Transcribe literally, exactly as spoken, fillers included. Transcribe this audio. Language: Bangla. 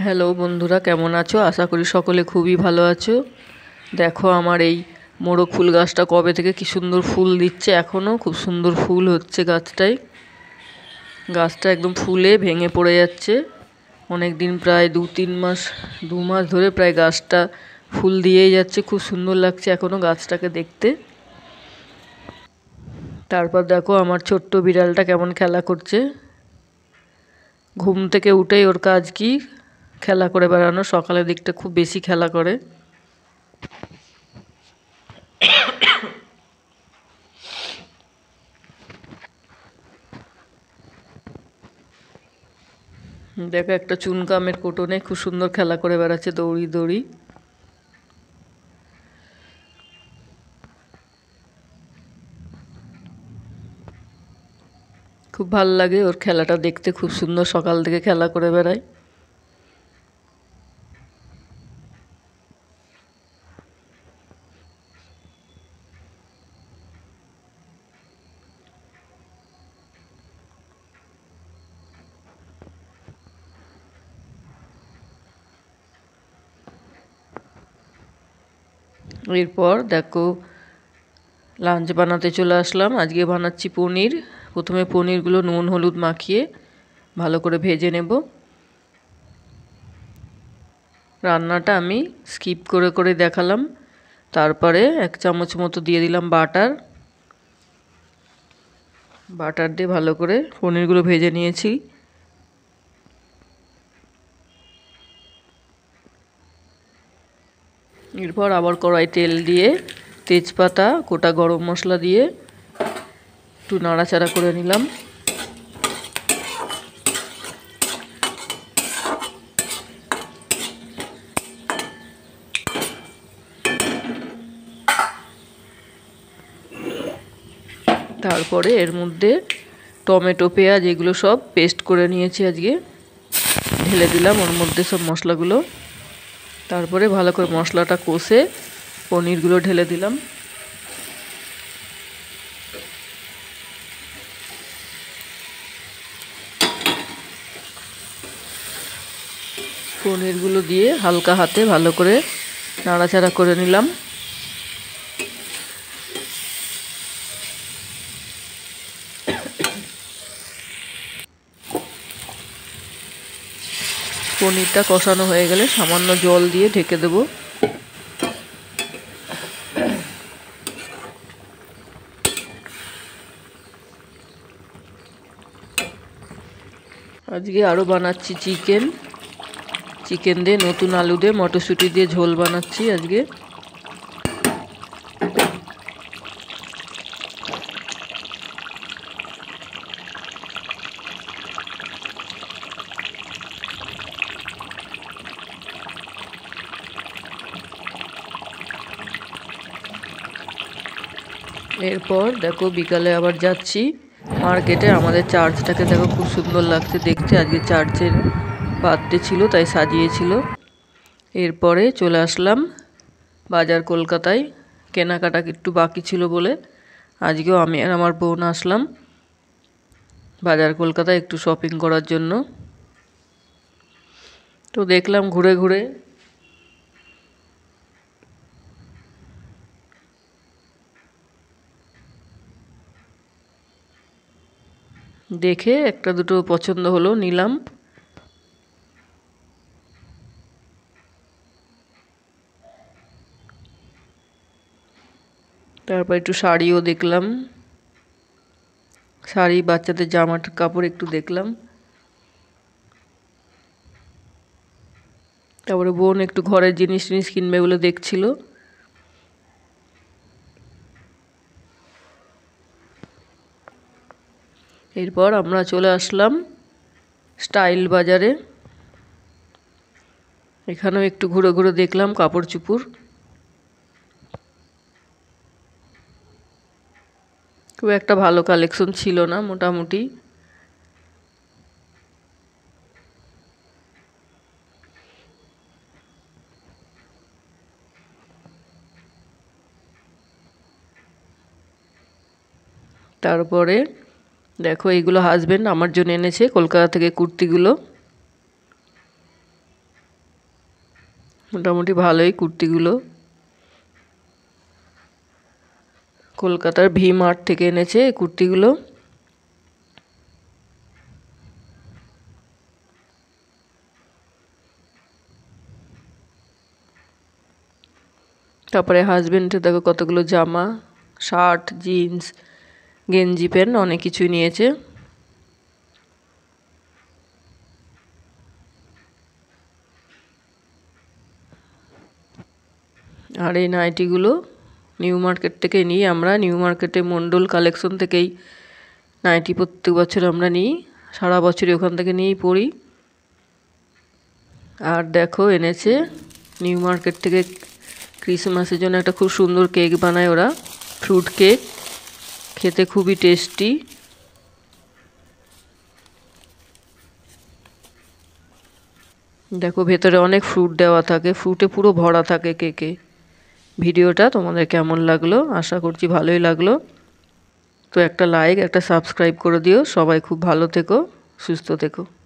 হ্যালো বন্ধুরা, কেমন আছো? আশা করি সকলে খুবই ভালো আছো। দেখো আমার এই মোরগ ফুল গাছটা কবে থেকে কি সুন্দর ফুল দিচ্ছে, এখনও খুব সুন্দর ফুল হচ্ছে গাছটায়। গাছটা একদম ফুলে ভেঙে পড়ে যাচ্ছে। অনেক দিন, প্রায় দু তিন মাস দু মাস ধরে প্রায় গাছটা ফুল দিয়েই যাচ্ছে। খুব সুন্দর লাগছে এখনও গাছটাকে দেখতে। তারপর দেখো আমার ছোট্ট বিড়ালটা কেমন খেলা করছে। ঘুম থেকে উঠেই ওর কাজ কি খেলা করে বেড়ানো। সকালের দিকটা খুব বেশি খেলা করে। দেখো একটা চুনকামের কোটনে খুব সুন্দর খেলা করে বেড়াচ্ছে দৌড়ি দৌড়ি। খুব ভাল লাগে ওর খেলাটা দেখতে, খুব সুন্দর সকাল থেকে খেলা করে বেড়ায়। এরপর দেখো লাঞ্চ বানাতে চলে আসলাম। আজকে বানাচ্ছি পনির। প্রথমে পনিরগুলো নুন হলুদ মাখিয়ে ভালো করে ভেজে নেব। রান্নাটা আমি স্কিপ করে করে দেখালাম। তারপরে এক চামচ মতো দিয়ে দিলাম বাটার। বাটার দিয়ে ভালো করে পনিরগুলো ভেজে নিয়েছি। এরপর আবার কড়াই তেল দিয়ে তেজপাতা গোটা গরম মশলা দিয়ে একটু নাড়াচাড়া করে নিলাম। তারপরে এর মধ্যে টমেটো পেঁয়াজ এগুলো সব পেস্ট করে নিয়েছি আজকে, ঢেলে দিলাম ওর মধ্যে সব মশলাগুলো। তারপরে ভালো করে মশলাটা কষে পনিরগুলো ঢেলে দিলাম। পনিরগুলো দিয়ে হালকা হাতে ভালো করে নাড়াচাড়া করে নিলাম। পনিরটা কষানো হয়ে গেলে সামান্য জল দিয়ে ঢেকে দেব। আজকে আরও বানাচ্ছি চিকেন। চিকেন দিয়ে নতুন আলু দিয়ে মটরশুঁটি দিয়ে ঝোল বানাচ্ছি আজকে। এরপর দেখো বিকালে আবার যাচ্ছি মার্কেটে। আমাদের চার্চটাকে দেখো খুব সুন্দর লাগছে দেখতে। আজকে চার্চের বার্থডে ছিল তাই সাজিয়েছিল। এরপরে চলে আসলাম বাজার কলকাতায়। কেনাকাটা একটু বাকি ছিল বলে আজকেও আমি আর আমার বোন আসলাম বাজার কলকাতায় একটু শপিং করার জন্য। তো দেখলাম ঘুরে ঘুরে দেখে একটা দুটো পছন্দ হলো, নিলাম। তারপর একটু শাড়িও দেখলাম, শাড়ি বাচ্চাদের জামার কাপড় একটু দেখলাম। তারপরে বোন একটু ঘরের জিনিস জিনিস কিনবে বলে দেখছিল। এরপর আমরা চলে আসলাম স্টাইল বাজারে। এখানেও একটু ঘুরে ঘুরে দেখলাম কাপড় চুপড়। খুব একটা ভালো কালেকশন ছিল না, মোটামুটি। তারপরে দেখো এইগুলো হাজবেন্ড আমার জন্য এনেছে কলকাতা থেকে কুর্তিগুলো। মোটামুটি ভালোই কুর্তিগুলো। কলকাতার ভি মার্ট থেকে এনেছে এই কুর্তিগুলো। তারপরে হাজবেন্ডের দেখো কতগুলো জামা, শার্ট, জিন্স, গেঞ্জি প্যান্ট অনেক কিছুই নিয়েছে। আর এই নাইটিগুলো নিউ মার্কেট থেকে নিই আমরা। নিউ মার্কেটে মন্ডল কালেকশন থেকেই নাইটি প্রত্যেক বছর আমরা নিই, সারা বছরই ওখান থেকে নিয়েই পরি। আর দেখো এনেছে নিউ মার্কেট থেকে ক্রিসমাসের জন্য একটা খুব সুন্দর কেক বানায় ওরা, ফ্রুট কেক, খেতে খুবই টেস্টি। দেখো ভেতরে অনেক ফ্রুট দেওয়া থাকে, ফ্রুটে পুরো ভরা থাকে কেকে। ভিডিওটা তোমাদের কেমন লাগলো? আশা করছি ভালোই লাগলো। তো একটা লাইক, একটা সাবস্ক্রাইব করে দিও। সবাই খুব ভালো থেকো, সুস্থ থেকো।